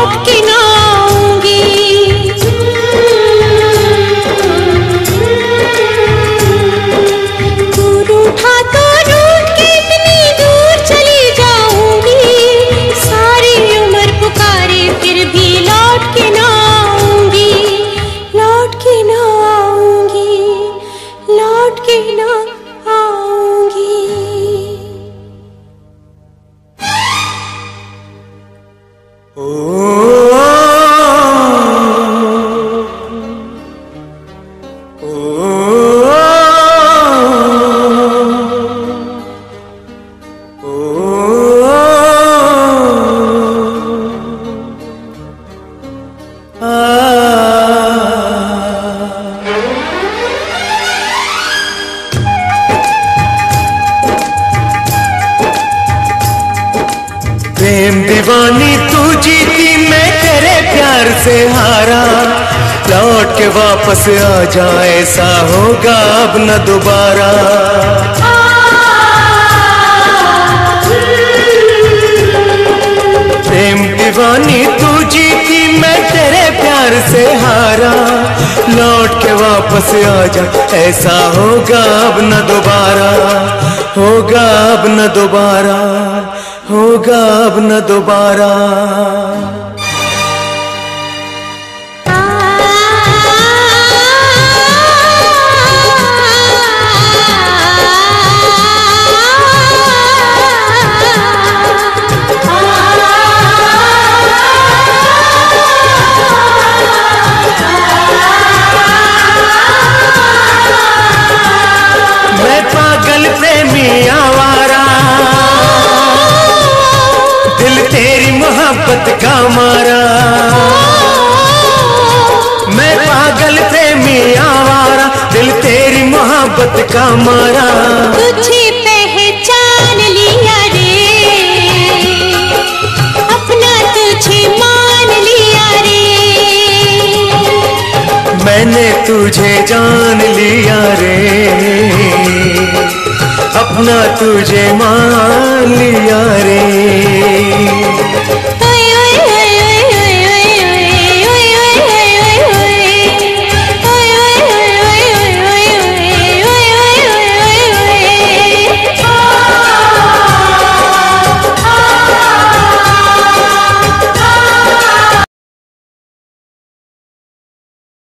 लौट के ना आऊंगी। तू रूठा तो रूठ के इतनी दूर चली जाऊंगी। सारी उम्र पुकारे फिर भी लौट के ना आऊंगी। लौट के ना आऊंगी, लौट के ना आऊंगी। प्रेम दीवानी तू जीती, मैं तेरे प्यार से हारा। लौट के वापस आ जा, ऐसा होगा अब न दोबारा। प्रेम दीवानी तू जीती, मैं तेरे प्यार से हारा। लौट के वापस आ जा, ऐसा होगा अब न दोबारा। होगा अब न दोबारा, होगा अब न दोबारा। मैं पागल प्रेमी आवारा, दिल तेरी मोहब्बत का मारा। मैं पागल प्रेमी आवारा, दिल तेरी मोहब्बत का मारा। तुझे पहचान लिया रे, अपना तुझे मान लिया रे। मैंने तुझे जान लिया रे, अपना तुझे मान लिया रे।